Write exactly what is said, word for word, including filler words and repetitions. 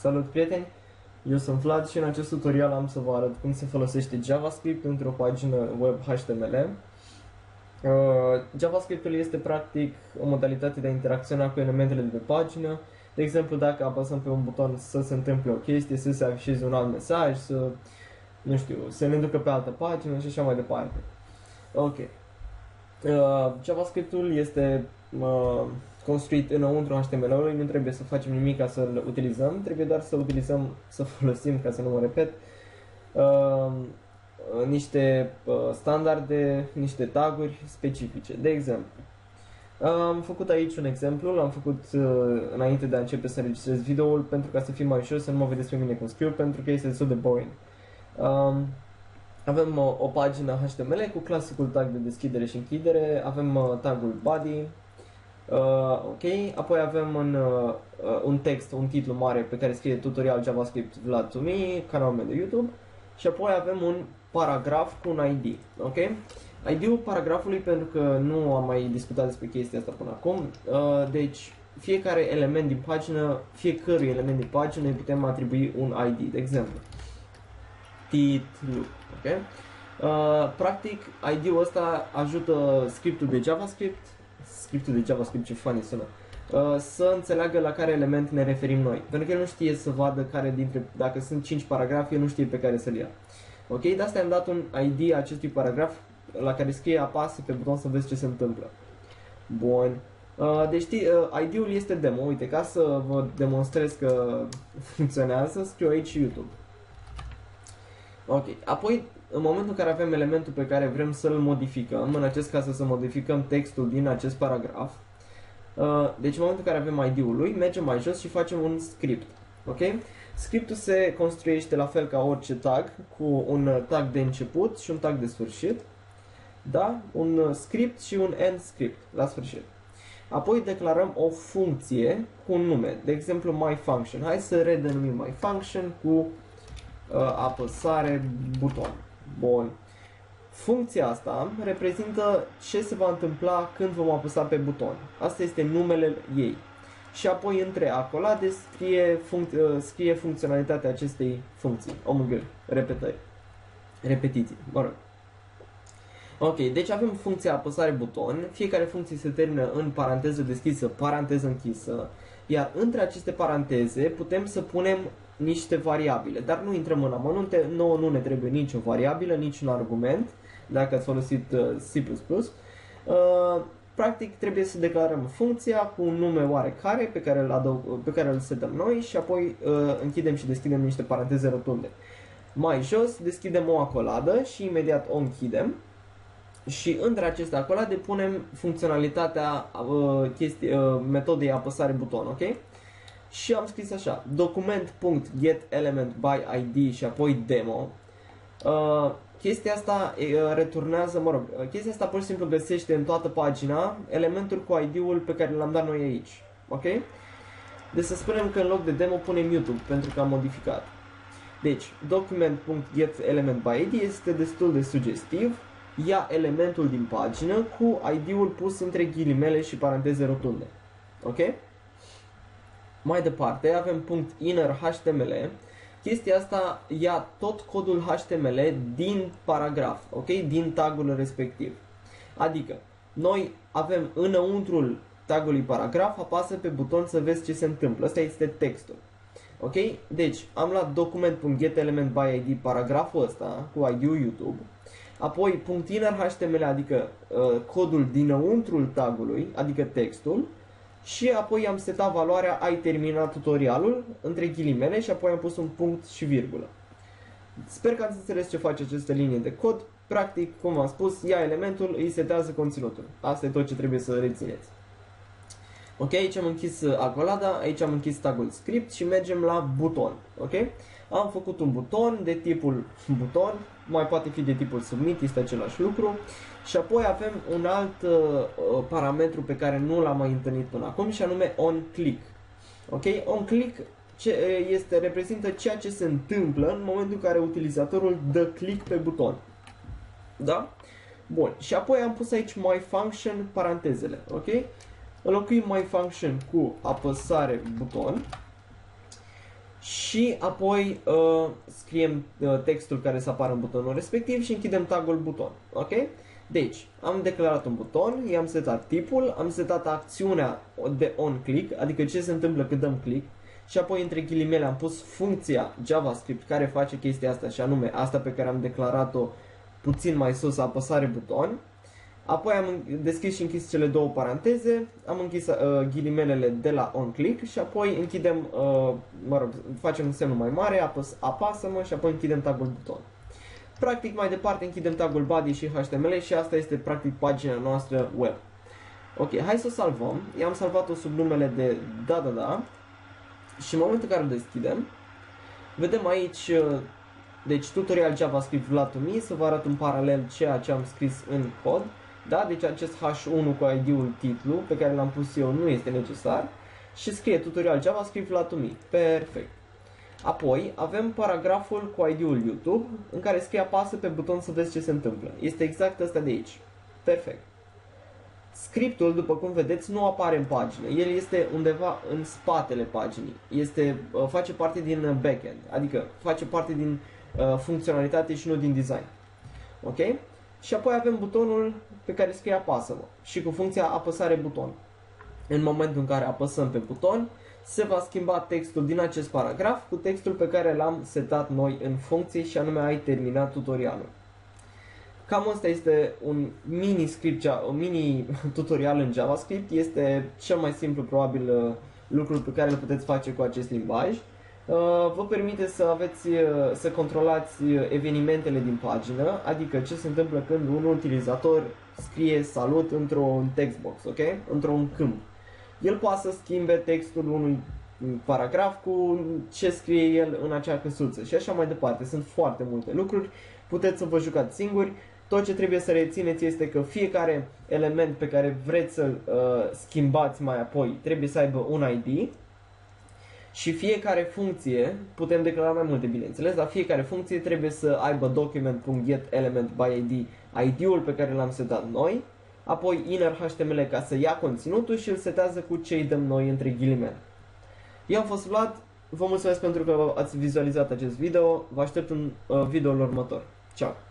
Salut prieteni, eu sunt Vlad și în acest tutorial am să vă arăt cum se folosește JavaScript într-o pagină web H T M L. Uh, JavaScript-ul este practic o modalitate de a interacționa cu elementele de pe pagină. De exemplu, dacă apăsăm pe un buton să se întâmple o chestie, să se afișeze un alt mesaj, să, nu știu, să ne ducă pe altă pagină și așa mai departe. Ok. Uh, JavaScript-ul este uh, construit înăuntru H T M L-ului, nu trebuie să facem nimic ca să-l utilizăm, trebuie doar să utilizăm, să folosim, ca să nu mă repet, uh, niște uh, standarde, niște taguri specifice. De exemplu, uh, am făcut aici un exemplu, l-am făcut uh, înainte de a începe să înregistrez videoul, pentru ca să fie mai ușor, să nu mă vedeți pe mine cum scriu, pentru că este destul de boring. Uh, Avem uh, o pagină H T M L cu clasicul tag de deschidere și închidere, avem uh, tagul body, uh, ok, apoi avem un, uh, un text, un titlu mare pe care scrie tutorial JavaScript Vlad to me, canalul meu de YouTube, și apoi avem un paragraf cu un I D, ok? I D-ul paragrafului, pentru că nu am mai discutat despre chestia asta până acum, uh, deci fiecare element din pagină, fiecărui element din pagină îi putem atribui un I D, de exemplu titlu, ok? Uh, practic, I D-ul ăsta ajută scriptul de JavaScript, scriptul de JavaScript, ce funny sună, uh, să înțeleagă la care element ne referim noi, pentru că el nu știe să vadă care dintre, dacă sunt cinci paragrafe, el nu știe pe care să-l ia. Ok, de asta am dat un I D acestui paragraf la care scrie apasă pe buton să vezi ce se întâmplă. Bun. Uh, deci uh, I D-ul este demo, uite, ca să vă demonstrez că funcționează, scriu aici YouTube. Ok, apoi în momentul în care avem elementul pe care vrem să-l modificăm, în acest caz să modificăm textul din acest paragraf, uh, deci în momentul în care avem I D-ul lui, mergem mai jos și facem un script. Ok? Scriptul se construiește la fel ca orice tag, cu un tag de început și un tag de sfârșit, da? Un script și un end script la sfârșit. Apoi declarăm o funcție cu un nume, de exemplu myFunction. Hai să redenumim myFunction cu uh, apăsare buton. Bun. Funcția asta reprezintă ce se va întâmpla când vom apăsa pe buton. Asta este numele ei. Și apoi între accolade scrie, func scrie funcționalitatea acestei funcții. O mă gând, repetări. Repetiții, mă rog. Ok, deci avem funcția apăsare buton, fiecare funcție se termină în paranteză deschisă, paranteză închisă, iar între aceste paranteze putem să punem niște variabile, dar nu intrăm în amănunte, nouă nu ne trebuie nicio variabilă, nici un argument, dacă ați folosit uh, C plus plus. Uh, practic trebuie să declarăm funcția cu un nume oarecare pe care îl, adăug, pe care îl setăm noi și apoi uh, închidem și deschidem niște paranteze rotunde. Mai jos deschidem o acoladă și imediat o închidem. Și între aceste acolade punem funcționalitatea uh, chestii, uh, metodei apăsare buton, ok? Și am scris așa, document.getElementById și apoi demo. Uh, chestia asta uh, returnează, mă rog, uh, chestia asta pur și simplu găsește în toată pagina elementul cu I D-ul pe care l-am dat noi aici, ok? Deci să spunem că în loc de demo punem YouTube, pentru că am modificat. Deci, document.getElementById este destul de sugestiv. Ia elementul din pagină cu I D-ul pus între ghilimele și paranteze rotunde. Ok? Mai departe avem .innerHTML. Chestia asta ia tot codul H T M L din paragraf, ok? Din tagul respectiv. Adică, noi avem înăuntrul tagului paragraf, apasă pe buton să vezi ce se întâmplă. Asta este textul. Ok? Deci, am luat document.getElementById paragraful ăsta cu I D-ul YouTube. Apoi .innerHTML, adică uh, codul dinăuntrul tagului, adică textul, și apoi am setat valoarea ai terminat tutorialul între ghilimele și apoi am pus un punct și virgulă. Sper că ați înțeles ce face această linie de cod. Practic, cum am spus, ia elementul, îi setează conținutul. Asta e tot ce trebuie să rețineți. Ok, aici am închis acolada, aici am închis tagul script și mergem la buton. Ok? Am făcut un buton de tipul buton, mai poate fi de tipul submit, este același lucru. Și apoi avem un alt uh, parametru pe care nu l-am mai întâlnit până acum și anume onClick. Ok? OnClick ce este, reprezintă ceea ce se întâmplă în momentul în care utilizatorul dă click pe buton. Da? Bun. Și apoi am pus aici myFunction parantezele. Ok? Înlocuim myFunction cu apăsare buton. și apoi uh, scriem uh, textul care să apară în butonul respectiv și închidem tagul buton. Ok? Deci, am declarat un buton, i-am setat tipul, am setat acțiunea de on-click, adică ce se întâmplă când dăm click, și apoi între ghilimele am pus funcția JavaScript care face chestia asta, și anume asta pe care am declarat-o puțin mai sus, apăsare buton. Apoi am deschis și închis cele două paranteze, am închis uh, ghilimelele de la on-click și apoi închidem, uh, mă rog, facem un semn mai mare, apăs, apasă-mă și apoi închidem tagul buton. Practic mai departe închidem tagul body și H T M L și asta este practic pagina noastră web. Ok, hai să o salvăm. I-am salvat-o sub numele de da da da și în momentul în care o deschidem, vedem aici, deci tutorial JavaScript Vlad to Me, să vă arăt în paralel ceea ce am scris în cod. Da? Deci acest H unu cu I D-ul titlu pe care l-am pus eu nu este necesar și scrie tutorial JavaScript Vlad to Me. Perfect. Apoi avem paragraful cu I D-ul YouTube în care scrie apasă pe buton să vezi ce se întâmplă. Este exact ăsta de aici. Perfect. Scriptul, după cum vedeți, nu apare în pagină. El este undeva în spatele paginii. Este, face parte din backend, adică face parte din uh, funcționalitate și nu din design. Ok? Și apoi avem butonul pe care scrie apasă-mă și cu funcția apăsare buton. În momentul în care apăsăm pe buton, se va schimba textul din acest paragraf cu textul pe care l-am setat noi în funcție și anume ai terminat tutorialul. Cam asta este un mini script, un mini tutorial în JavaScript. Este cel mai simplu probabil lucru pe care îl puteți face cu acest limbaj. Vă permite să aveți, să controlați evenimentele din pagină, adică ce se întâmplă când un utilizator scrie salut într-un textbox, ok? Într-un câmp. El poate să schimbe textul unui paragraf cu ce scrie el în acea căsuță și așa mai departe. Sunt foarte multe lucruri, puteți să vă jucați singuri. Tot ce trebuie să rețineți este că fiecare element pe care vreți să-l uh, schimbați mai apoi trebuie să aibă un I D și fiecare funcție, putem declara mai multe bineînțeles, dar fiecare funcție trebuie să aibă document.getElementById, I D-ul pe care l-am setat noi, apoi inner H T M L ca să ia conținutul și îl setează cu ce îi dăm noi între ghilimele. Eu am fost Vlad, vă mulțumesc pentru că ați vizualizat acest video, vă aștept în uh, videoul următor. Ciao!